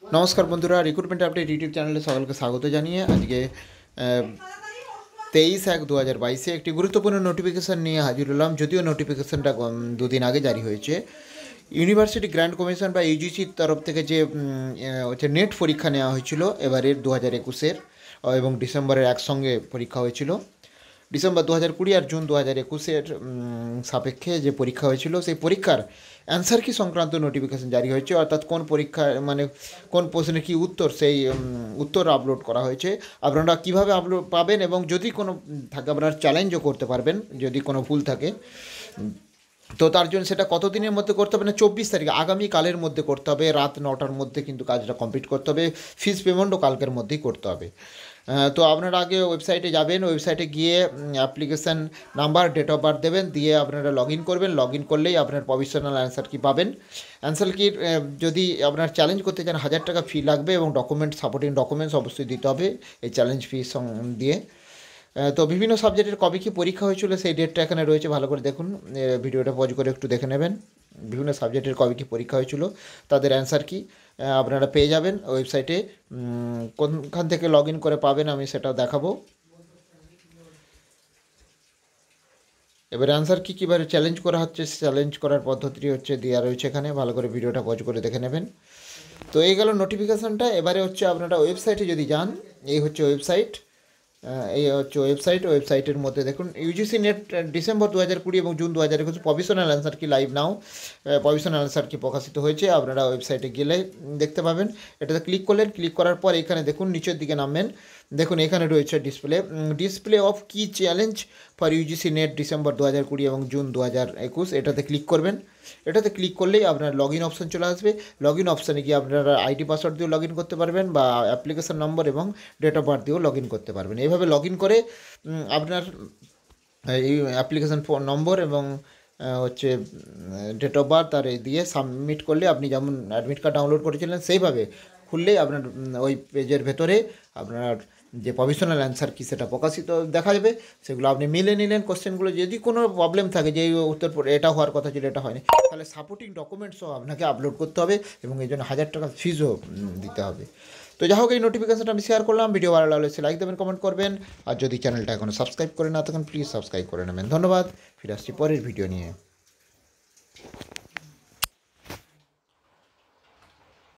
নমস্কার বন্ধুরা, recruitment update YouTube চ্যানেলে সকলকে স্বাগত জানিয়ে আজকে 23/1/2022 একটি গুরুত্বপূর্ণ নোটিফিকেশান নিয়ে হাজির হলাম। যদিও নোটিফিকেশানটা দুদিন আগে জারি হয়েছে। ইউনিভার্সিটি গ্র্যান্ট কমিশন বা ইউজিসির তরফ থেকে যে হচ্ছে নেট পরীক্ষা নেওয়া হয়েছিল এবারের 2021-এর এবং ডিসেম্বরের একসঙ্গে পরীক্ষা হয়েছিল। ডিসেম্বর 2020 আর জুন 2021-এর সাপেক্ষে যে পরীক্ষা হয়েছিল সেই পরীক্ষার অ্যান্সার কি সংক্রান্ত নোটিফিকেশন জারি হয়েছে, অর্থাৎ কোন পরীক্ষা মানে কোন প্রশ্নের কী উত্তর সেই উত্তর আপলোড করা হয়েছে। আপনারা কীভাবে আপলোড পাবেন এবং যদি কোনো থাকে আপনারা চ্যালেঞ্জও করতে পারবেন যদি কোনো ভুল থাকে। তো তার জন্য সেটা কতদিনের মধ্যে করতে হবে না, 24 তারিখ আগামীকালের মধ্যে করতে হবে, রাত 9টার মধ্যে কিন্তু কাজটা কমপ্লিট করতে হবে। ফিস পেমেন্টও কালকের মধ্যেই করতে হবে। তো আপনারা আগে ওয়েবসাইটে যাবেন, ওয়েবসাইটে গিয়ে application number, date of birth দেবেন, দিয়ে আপনারা লগ ইন করবেন। লগ ইন করলেই আপনার প্রভিশনাল অ্যান্সার কি পাবেন। অ্যান্সার কির যদি আপনার চ্যালেঞ্জ করতে চান 1000 টাকা ফি লাগবে এবং সাপোর্টিং ডকুমেন্টস অবশ্যই দিতে হবে এই চ্যালেঞ্জ ফি দিয়ে। তো বিভিন্ন সাবজেক্টের কবে কী পরীক্ষা হয়েছিল সেই ডেটটা এখানে রয়েছে, ভালো করে দেখুন, ভিডিওটা পজ করে একটু দেখে নেবেন। বিভিন্ন সাবজেক্টের কবে কী পরীক্ষা হয়েছিল তাদের অ্যান্সার কি আপনারা পেয়ে যাবেন ওয়েবসাইটে। কোনখান থেকে লগ ইন করে পাবেন আমি সেটাও দেখাবো। এবার অ্যান্সার কি কীভাবে চ্যালেঞ্জ করা হচ্ছে, চ্যালেঞ্জ করার পদ্ধতিটি হচ্ছে দেওয়া রয়েছে এখানে, ভালো করে ভিডিওটা পজ করে দেখে নেবেন। তো এই গেল নোটিফিকেশানটা। এবারে হচ্ছে আপনারা ওয়েবসাইটে যদি যান, এই হচ্ছে ওয়েবসাইট, এই হচ্ছে ওয়েবসাইটের মধ্যে দেখুন ইউজিসি নেট ডিসেম্বর 2020 এবং June 2021 provisional answer key live now provisional answer key প্রকাশিত হয়েছে। আপনারা ওয়েবসাইটে গেলে দেখতে পাবেন। এটাতে ক্লিক করলেন, ক্লিক করার পর এখানে দেখুন নিচের দিকে নামবেন, দেখুন এখানে রয়েছে display of key challenge for UGC net December 2020 এবং জুন 2021। এটাতে ক্লিক করবেন। এটাতে ক্লিক করলেই আপনার লগ ইন অপশান চলে আসবে। লগ ইন অপশানে গিয়ে আপনারা আইডি পাসওয়ার্ড দিয়েও লগ ইন করতে পারবেন বা অ্যাপ্লিকেশান নম্বর এবং ডেট অফ বার্থ দিয়েও লগ ইন করতে পারবেন। এইভাবে লগ ইন করে আপনার এই অ্যাপ্লিকেশান নম্বর এবং হচ্ছে ডেট অফ বার্থ আর দিয়ে সাবমিট করলে আপনি যেমন অ্যাডমিট কার্ড ডাউনলোড করেছিলেন সেইভাবে খুললেই আপনার ওই পেজের ভেতরে আপনার যে প্রভিশনাল অ্যান্সার কি সেটা প্রকাশিত দেখা যাবে। সেগুলো আপনি মিলে নিলেন কোশ্চেনগুলো। যদি কোনো প্রবলেম থাকে যে এই উত্তর এটা হওয়ার কথা ছিল এটা হয়নি, তাহলে সাপোর্টিং ডকুমেন্টসও আপনাকে আপলোড করতে হবে এবং এই জন্য 1000 টাকা ফিজও দিতে হবে। তো যাই হোক, এই নোটিফিকেশনটা আমি শেয়ার করলাম। ভিডিও ভালো লাগলে লাইক দেবেন, কমেন্ট করবেন, আর যদি চ্যানেলটা এখনও সাবস্ক্রাইব করে না থাকেন প্লিজ সাবস্ক্রাইব করে নেবেন। ধন্যবাদ। ফিরে আসছি পরের ভিডিও নিয়ে।